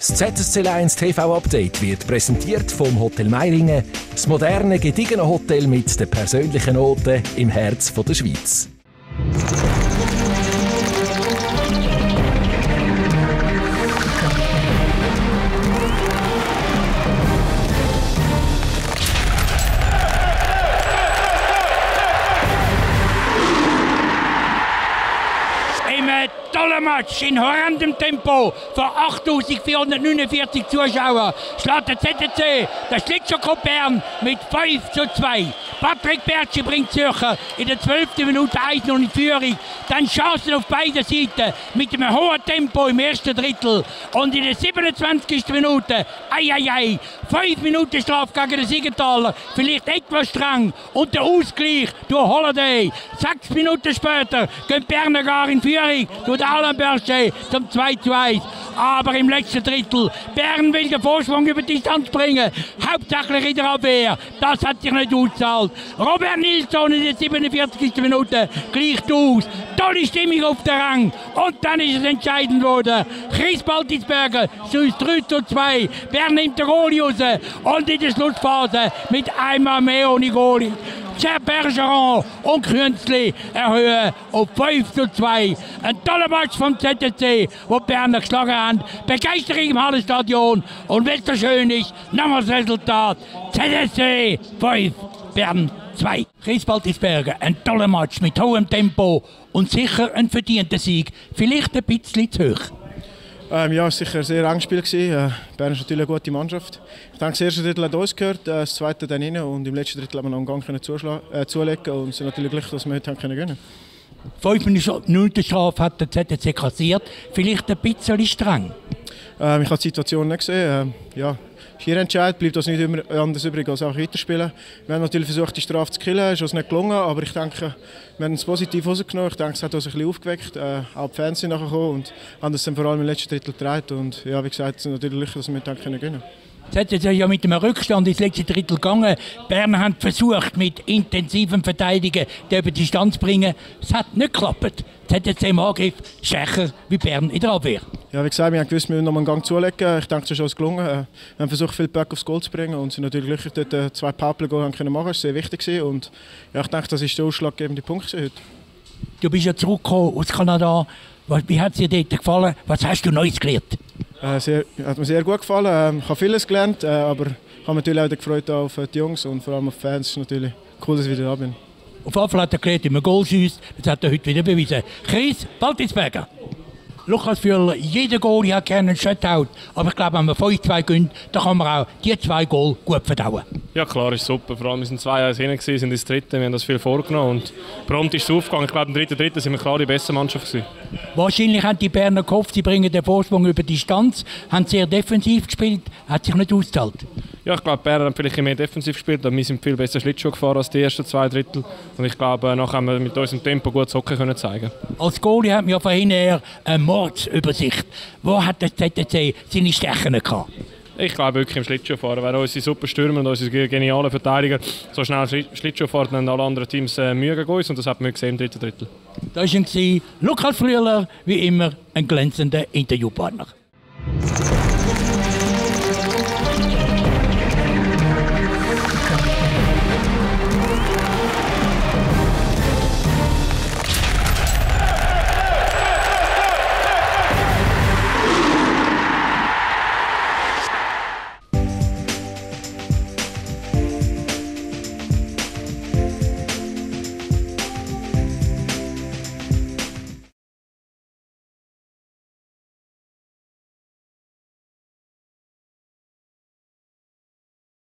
Das ZSC1 TV-Update wird präsentiert vom Hotel Meiringen, das moderne, gediegene Hotel mit den persönlichen Noten im Herz der Schweiz. Toller Match in horrendem Tempo vor 8.449 Zuschauern schlägt der ZSC der Schlittschuhclub Bern mit 5:2. Patrick Bertschi bringt Zürcher in der 12. Minute 1-0 in Führung. Dann Chancen auf beiden Seiten mit einem hohen Tempo im ersten Drittel. Und in der 27. Minute, 5 Minuten Strafe gegen den Siegenthaler, vielleicht etwas streng. Und der Ausgleich durch Holiday. 6 Minuten später gehen Berner gar in Führung durch Alain Berger zum 2:1. Aber im letzten Drittel, Bern will den Vorsprung über die Distanz bringen. Hauptsächlich in der Abwehr. Das hat sich nicht ausgezahlt. Robert Nilsson in der 47. Minute gleicht aus. Tolle Stimmung auf der Rang. Und dann ist es entscheidend worden. Chris Baltisberger schießt 3:2. Bern nimmt den Goalie raus. Und in der Schlussphase mit einmal mehr ohne Goalie. Bergeron und Künzli erhöhen auf 5:2. Ein toller Match vom ZSC, wo die Berner geschlagen haben. Begeisterung im Hallenstadion. Und wenn es so schön ist, nochmal das Resultat. ZSC 5, Bern 2. Chris Baltisberger, ein toller Match mit hohem Tempo und sicher ein verdienter Sieg. Vielleicht ein bisschen zu hoch. Ja, es war sicher ein sehr enges Spiel. Bern ist natürlich eine gute Mannschaft. Ich denke, das erste Drittel hat uns gehört, das zweite dann rein und im letzten Drittel haben wir noch einen Gang zulegen und sind natürlich glücklich, dass wir heute gewinnen können. 5 Minuten Strafe hat der ZSC kassiert, vielleicht ein bisschen streng. Ich habe die Situation nicht gesehen. Schiedsrichter bleibt uns nicht immer anders übrig als auch weiterspielen. Wir haben natürlich versucht, die Strafe zu killen, ist uns nicht gelungen, aber ich denke, wir haben es positiv rausgenommen. Ich denke, es hat uns ein bisschen aufgeweckt. Auch die Fans sind nachher gekommen und haben das dann vor allem im letzten Drittel getragen. Und ja, wie gesagt, sind natürlich glücklich, dass wir heute gewinnen können. Es ist ja mit einem Rückstand ins letzte Drittel gegangen. Bern hat versucht, mit intensivem Verteidigen die über die Distanz zu bringen. Es hat nicht geklappt. ZSC im Angriff schwächer wie Bern in der Abwehr. Ja, wie gesagt, wir haben gewusst, wir müssen noch mal einen Gang zulegen. Ich denke, es ist uns gelungen. Wir haben versucht, viel Böcke aufs Goal zu bringen und sind natürlich glücklich, dort 2 Powerplay-Goal machen können. Das war sehr wichtig. Und ja, ich denke, das ist der ausschlaggebende Punkt heute. Du bist ja zurückgekommen aus Kanada. Wie hat es dir dort gefallen? Was hast du Neues gelernt? Hat mir sehr gut gefallen. Ich habe vieles gelernt, aber ich habe mich natürlich auch gefreut auf die Jungs und vor allem auf die Fans. Es ist natürlich cool, dass ich wieder da bin. Auf jeden Fall hat er gelernt, wie man Goal schießt. Das hat er heute wieder bewiesen. Chris Baltisberger. Lukas Führer, jeder Goal hat gerne einen Shutout. Aber ich glaube, wenn wir 5:2 gewinnen, dann kann man auch die 2 Goal gut verdauen. Ja klar, ist super. Vor allem, wir sind 2-1 hinten, sind ins dritte. Wir haben das viel vorgenommen und prompt ist es aufgegangen. Ich glaube, im dritten sind wir klar die beste Mannschaft gewesen. Wahrscheinlich haben die Berner gehofft, sie bringen den Vorsprung über die Distanz, haben sehr defensiv gespielt, hat sich nicht ausgezahlt. Ja, ich glaube, Bern hat vielleicht mehr defensiv gespielt, aber wir sind viel besser Schlittschuh gefahren als die ersten 2 Drittel. Und ich glaube, nachher haben wir mit unserem Tempo gut das Hockey können zeigen. Als Goalie hat man ja vorhin eher eine Mordsübersicht. Wo hat der ZSC seine Stärken gehabt? Ich glaube wirklich im Schlittschuhfahren. Weil unsere super Stürmer und unsere genialen Verteidiger so schnell Schlittschuh fahren, dann alle anderen Teams Mühe gegen uns. Und das hat man gesehen im dritten Drittel. Das war Lukas Frühler, wie immer ein glänzender Interviewpartner.